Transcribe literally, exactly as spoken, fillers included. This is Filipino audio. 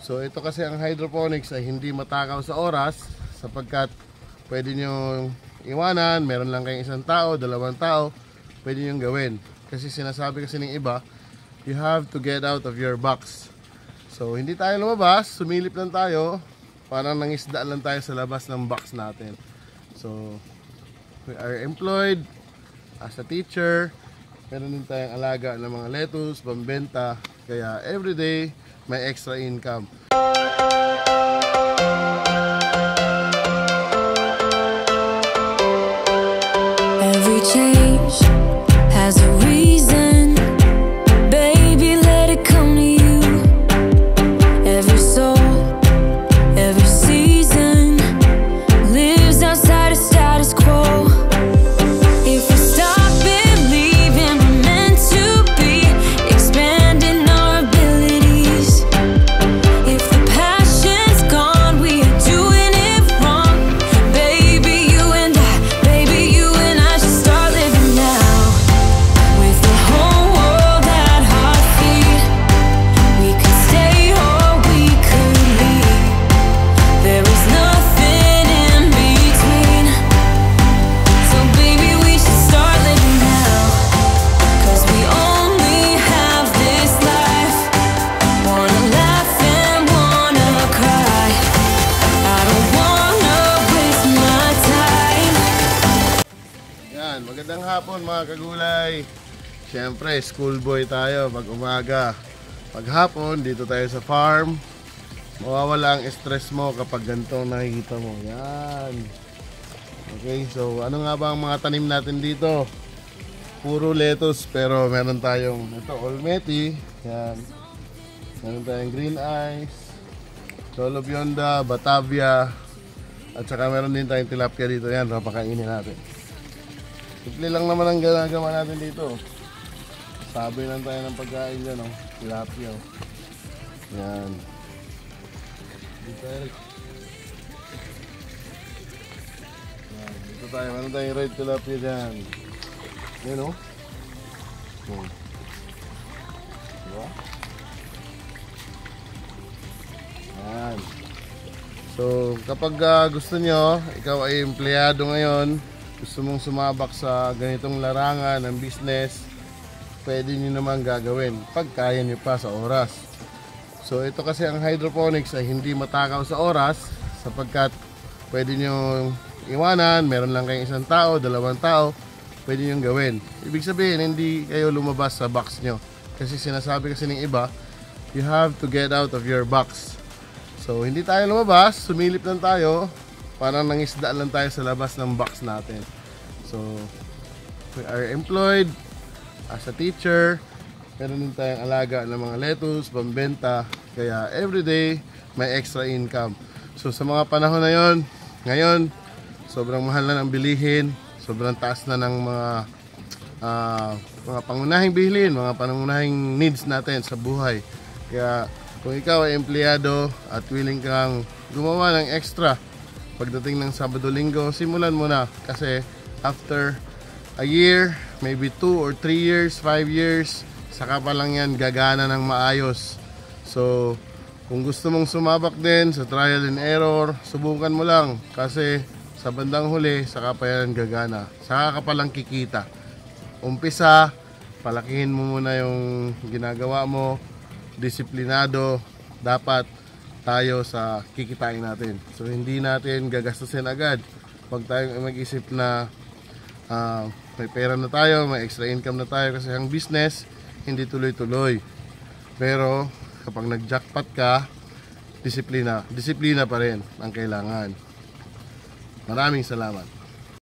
So ito kasi ang hydroponics ay hindi matakaw sa oras, sapagkat pwede nyo iwanan, meron lang kayong isang tao, dalawang tao, pwede nyo gawin. Kasi sinasabi kasi ng iba, you have to get out of your box. So hindi tayo lumabas, sumilip lang tayo, parang nangisda lang tayo sa labas ng box natin. So we are employed as a teacher, meron din tayong alaga ng mga lettuce, pambenta, kaya everyday may extra income. Every change has a reason, baby, let it come to you. Every soul, every season lives outside of status quo. If we stop believing we're meant to be, expanding our abilities. If the passion's gone, we are doing it wrong. Baby, you and I, baby, you and I should start living now. With the whole world at our feet, we could stay or we could leave. There is nothing in between. So baby, we should start living now. Cause we only have this life. Wanna laugh and wanna cry. I don't wanna waste my time. Yan, magandang hapon mga kagulay. Siyempre, schoolboy tayo pag umaga. Pag hapon, dito tayo sa farm. Mawawala ang stress mo kapag ganito nakikita mo. Yan. Okay, so ano nga ba ang mga tanim natin dito? Puro lettuce, pero meron tayong ito, olmeti. Yan. Meron tayong green eyes, Cholo Bionda, Batavia, at saka meron din tayong tilapia dito. Yan, papakainin natin. Simple lang naman ang ginagawa natin dito. Sabi lang tayo ng pagkain dyan, oh. Tilapia, oh. Yan. Dito tayo. Yan. Dito tayo. Meron tayong red tilapia dyan. Yan, oh. Hmm. Diba? Yan. So, kapag uh, gusto nyo, ikaw ay empleyado ngayon, gusto mong sumabak sa ganitong larangan ng business, pwede nyo naman gagawin pag kaya nyo pa sa oras. So ito kasi ang hydroponics ay hindi matakaw sa oras, sapagkat pwede nyo iwanan, meron lang kayong isang tao, dalawang tao, pwede nyo gawin. Ibig sabihin, hindi kayo lumabas sa box nyo. Kasi sinasabi kasi ng iba, you have to get out of your box. So hindi tayo lumabas, sumilip lang tayo, parang nangisda lang tayo sa labas ng box natin. So we are employed as a teacher, meron din tayong alaga ng mga lettuce, pambenta, kaya everyday may extra income. So sa mga panahon na yon, ngayon sobrang mahal na ng bilihin, sobrang taas na ng mga uh, mga pangunahing bilhin, mga pangunahing needs natin sa buhay. Kaya kung ikaw ay empleyado at willing kang gumawa ng extra pagdating ng Sabado-Linggo, simulan mo na. Kasi after a year, maybe two or three years, five years, saka pa lang yan gagana ng maayos. So kung gusto mong sumabak din sa trial and error, subukan mo lang. Kasi sa bandang huli, saka pa yan gagana. Saka ka pa lang kikita. Umpisa, palakihin mo muna yung ginagawa mo. Disiplinado dapat tayo sa kikitain natin. So hindi natin gagastusin agad. Pag tayo mag-isip na uh, may pera na tayo, may extra income na tayo, kasi ang business hindi tuloy-tuloy. Pero kapag nag-jackpot ka, disiplina, disiplina pa rin ang kailangan. Maraming salamat.